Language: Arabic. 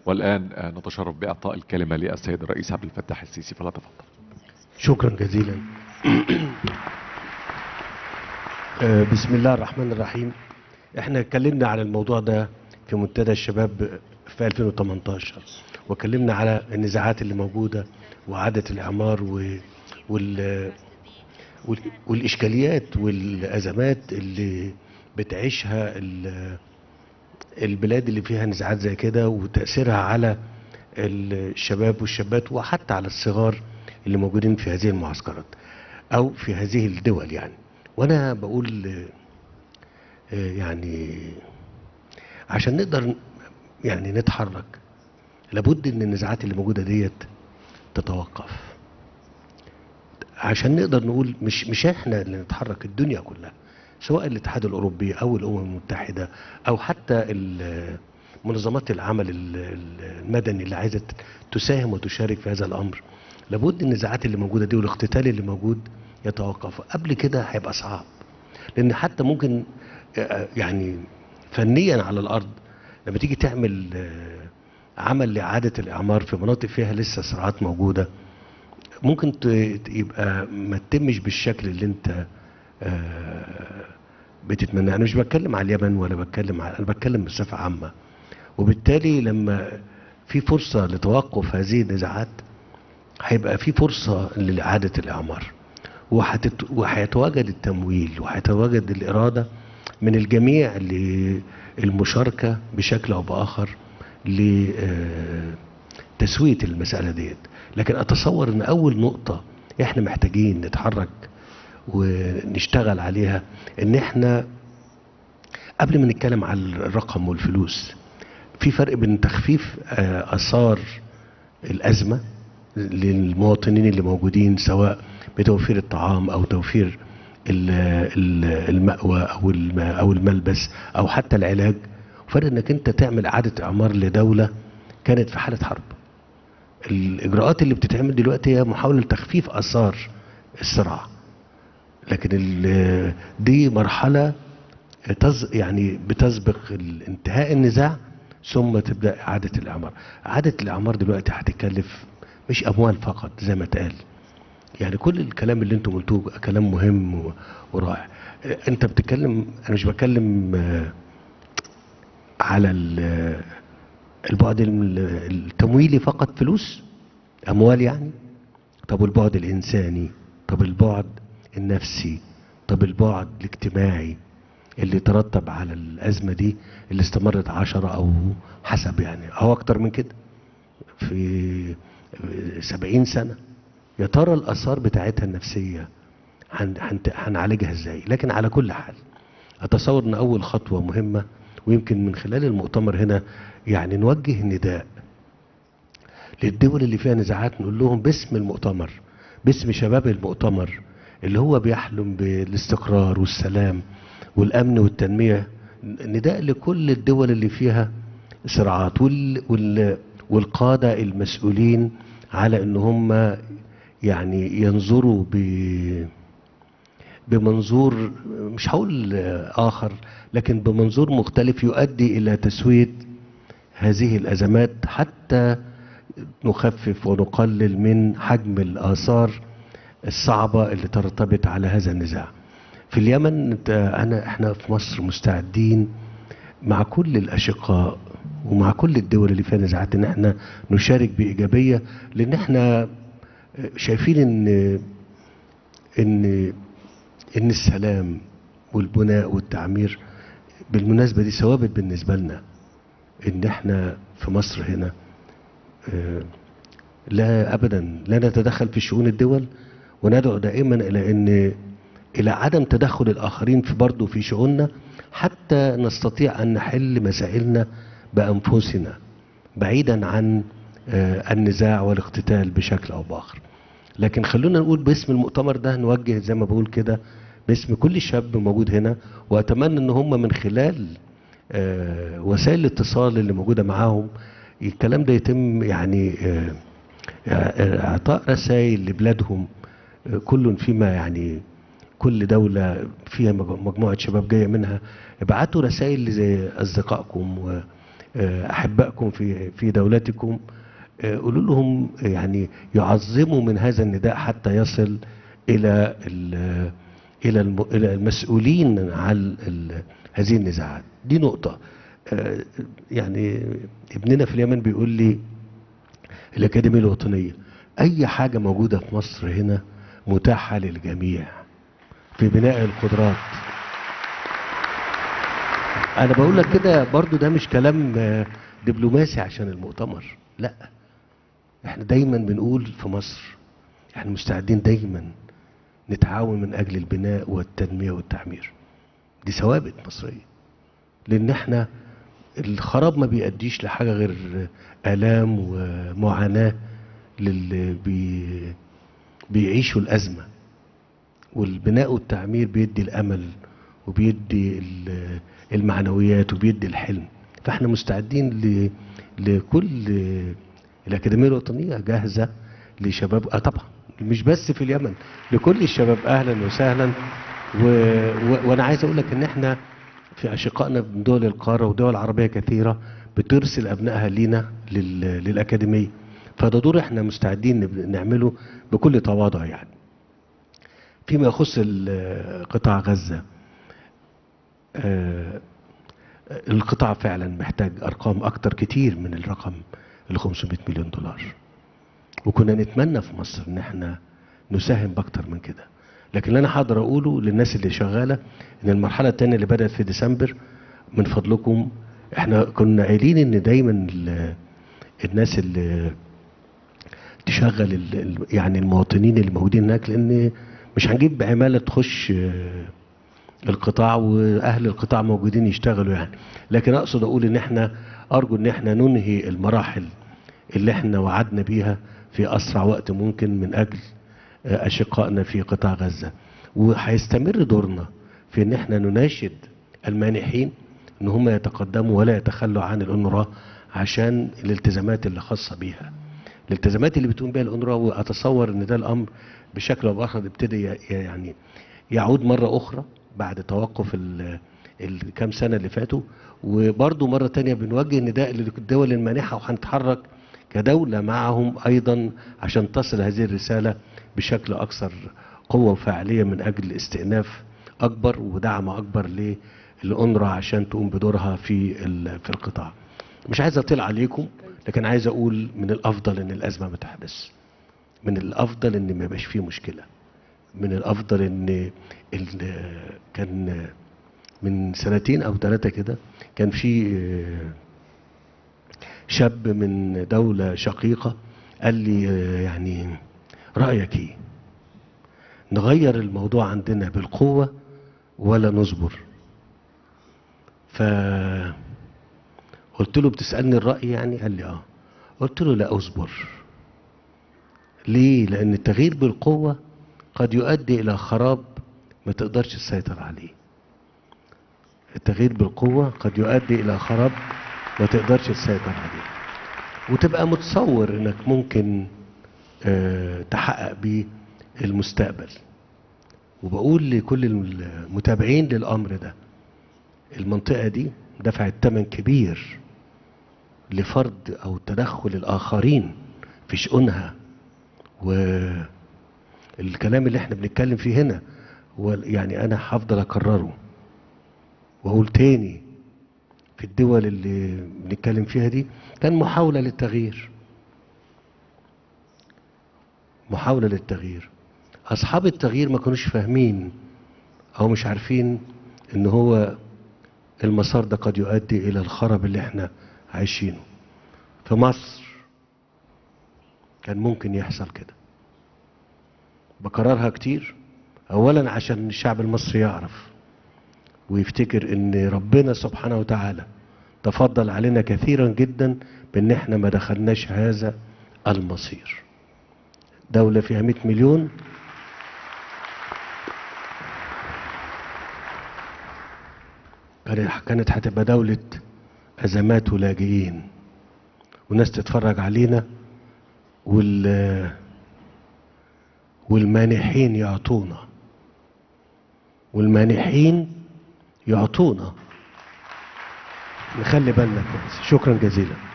والآن نتشرف بإعطاء الكلمة للسيد الرئيس عبد الفتاح السيسي، فلا تفضل. شكرا جزيلا. بسم الله الرحمن الرحيم. احنا اتكلمنا على الموضوع ده في منتدى الشباب في 2018، واتكلمنا على النزاعات اللي موجودة وعادة الإعمار وال... والإشكاليات والأزمات اللي بتعيشها البلاد اللي فيها نزاعات زي كده، وتأثيرها على الشباب والشابات وحتى على الصغار اللي موجودين في هذه المعسكرات أو في هذه الدول يعني. وأنا بقول يعني عشان نقدر يعني نتحرك لابد ان النزاعات اللي موجوده ديت تتوقف، عشان نقدر نقول مش احنا اللي نتحرك، الدنيا كلها، سواء الاتحاد الاوروبي او الامم المتحده او حتى منظمات العمل المدني اللي عايزه تساهم وتشارك في هذا الامر. لابد النزاعات اللي موجوده دي والاقتتال اللي موجود يتوقف. قبل كده هيبقى صعب، لان حتى ممكن يعني فنيا على الارض لما تيجي تعمل عمل لإعادة الإعمار في مناطق فيها لسه صراعات موجودة، ممكن يبقى ما تتمش بالشكل اللي انت بتتمنى. انا مش بتكلم على اليمن ولا انا بتكلم بصفة عامة. وبالتالي لما في فرصة لتوقف هذه النزاعات هيبقى في فرصة لإعادة الإعمار، وهيتواجد التمويل وهيتواجد الإرادة من الجميع للمشاركة بشكل أو بآخر لتسوية المسألة ديت. لكن أتصور أن أول نقطة إحنا محتاجين نتحرك ونشتغل عليها، إن إحنا قبل ما نتكلم على الرقم والفلوس، في فرق بين تخفيف آثار الأزمة للمواطنين اللي موجودين، سواء بتوفير الطعام أو توفير المأوى أو الملبس أو حتى العلاج، وفرق انك انت تعمل اعادة اعمار لدولة كانت في حالة حرب. الاجراءات اللي بتتعمل دلوقتي هي محاولة لتخفيف اثار الصراع، لكن دي مرحلة يعني بتسبق انتهاء النزاع ثم تبدأ اعادة الاعمار. اعادة الاعمار دلوقتي هتكلف مش اموال فقط زي ما اتقال، يعني كل الكلام اللي انتم قلتوه كلام مهم ورائع. انت بتتكلم، انا مش بتكلم على البعد التمويلي فقط، فلوس اموال يعني. طب والبعد الانساني، طب البعد النفسي، طب البعد الاجتماعي اللي ترتب على الازمه دي اللي استمرت 10 او حسب يعني او اكتر من كده في 70 سنه. يا ترى الاثار بتاعتها النفسيه هنعالجها ازاي؟ لكن على كل حال اتصور ان اول خطوه مهمه، ويمكن من خلال المؤتمر هنا يعني نوجه نداء للدول اللي فيها نزاعات، نقول لهم باسم المؤتمر، باسم شباب المؤتمر اللي هو بيحلم بالاستقرار والسلام والأمن والتنمية، نداء لكل الدول اللي فيها صراعات والقادة المسؤولين على ان هم يعني ينظروا بمنظور، مش هقول آخر، لكن بمنظور مختلف يؤدي إلى تسوية هذه الأزمات، حتى نخفف ونقلل من حجم الآثار الصعبة اللي ترتبط على هذا النزاع. في اليمن احنا في مصر مستعدين مع كل الأشقاء ومع كل الدول اللي فيها نزاعات ان احنا نشارك بإيجابية، لأن احنا شايفين ان السلام والبناء والتعمير بالمناسبة دي ثوابت بالنسبة لنا، ان احنا في مصر هنا لا ابدا لا نتدخل في شؤون الدول، وندعو دائما الى عدم تدخل الاخرين في برضه في شؤوننا، حتى نستطيع ان نحل مسائلنا بانفسنا بعيدا عن النزاع والاقتتال بشكل او باخر. لكن خلونا نقول باسم المؤتمر ده، نوجه زي ما بقول كده باسم كل شاب موجود هنا، واتمنى ان هم من خلال وسائل الاتصال اللي موجودة معاهم الكلام ده يتم، يعني اعطاء رسائل لبلادهم، كل فيما يعني كل دولة فيها مجموعة شباب جاية منها، ابعتوا رسائل لاصدقائكم احبائكم في دولتكم، قولوا لهم يعني يعظموا من هذا النداء حتى يصل الى الى المسؤولين عن هذه النزاعات. دي نقطة. يعني ابننا في اليمن بيقول لي الأكاديمية الوطنية أي حاجة موجودة في مصر هنا متاحة للجميع في بناء القدرات. أنا بقول لك كده برضو، ده مش كلام دبلوماسي عشان المؤتمر، لا، احنا دايما بنقول في مصر احنا مستعدين دايما نتعاون من أجل البناء والتنمية والتعمير. دي ثوابت مصرية، لأن احنا الخراب ما بيأديش لحاجة غير آلام ومعاناة للي بيعيشوا الأزمة، والبناء والتعمير بيدي الأمل وبيدي المعنويات وبيدي الحلم. فاحنا مستعدين لكل الأكاديمية الوطنية جاهزة لشباب طبعا مش بس في اليمن، لكل الشباب أهلا وسهلا. وأنا عايز أقول لك إن احنا في أشقائنا من دول القارة ودول عربية كثيرة بترسل أبنائها لينا للأكاديمية، فده دور احنا مستعدين نعمله بكل تواضع. يعني فيما يخص قطاع غزة، القطاع فعلا محتاج أرقام أكتر كتير من الرقم $500 مليون، وكنا نتمنى في مصر إن احنا نساهم بأكتر من كده. لكن اللي أنا هقدر أقوله للناس اللي شغالة إن المرحلة التانية اللي بدأت في ديسمبر من فضلكم، احنا كنا قايلين إن دايما الناس اللي تشغل يعني المواطنين اللي موجودين هناك، لأن مش هنجيب عمالة تخش القطاع واهل القطاع موجودين يشتغلوا يعني. لكن اقصد اقول ان احنا ارجو ان احنا ننهي المراحل اللي احنا وعدنا بيها في اسرع وقت ممكن من اجل اشقائنا في قطاع غزة. وهيستمر دورنا في ان احنا نناشد المانحين ان هم يتقدموا ولا يتخلوا عن الأونروا عشان الالتزامات اللي خاصة بيها، الالتزامات اللي بتقوم بها الأونروا. واتصور ان ده الامر بشكل او باخر ابتدى يعني يعود مرة اخرى بعد توقف الكام سنة اللي فاتوا. وبرضو مرة تانية بنوجه نداء للدول المانحة، وهنتحرك كدولة معهم أيضا عشان تصل هذه الرسالة بشكل أكثر قوة وفاعلية من أجل استئناف أكبر ودعم أكبر للأونروا عشان تقوم بدورها في القطاع. مش عايز أطيل عليكم، لكن عايز أقول من الأفضل إن الأزمة ما تحدث، من الأفضل إن ما يبقاش فيه مشكلة، من الافضل ان كان من 2 أو 3 كده كان في شاب من دولة شقيقة قال لي يعني رأيك ايه، نغير الموضوع عندنا بالقوة ولا نصبر؟ فقلت له بتسألني الرأي يعني؟ قال لي اه. قلت له لا، اصبر. ليه؟ لأن التغيير بالقوة قد يؤدي إلى خراب ما تقدرش تسيطر عليه. التغيير بالقوة قد يؤدي إلى خراب ما تقدرش تسيطر عليه، وتبقى متصور إنك ممكن تحقق بيه المستقبل. وبقول لكل المتابعين للأمر ده، المنطقة دي دفعت ثمن كبير لفرض أو تدخل الآخرين في شؤونها. والكلام اللي احنا بنتكلم فيه هنا يعني أنا هفضل أكرره وأقول تاني، في الدول اللي بنتكلم فيها دي كان محاولة للتغيير، محاولة للتغيير. أصحاب التغيير ما كانوش فاهمين أو مش عارفين إن هو المسار ده قد يؤدي إلى الخراب اللي احنا عايشينه. في مصر كان ممكن يحصل كده. بكررها كتير، أولا عشان الشعب المصري يعرف ويفتكر إن ربنا سبحانه وتعالى تفضل علينا كثيرا جدا بإن احنا ما دخلناش هذا المصير. دولة فيها 100 مليون كانت هتبقى دولة أزمات ولاجئين، وناس تتفرج علينا والمانحين يعطونا، والمانحين يعطونا. نخلي بالنا كويس. شكرا جزيلا.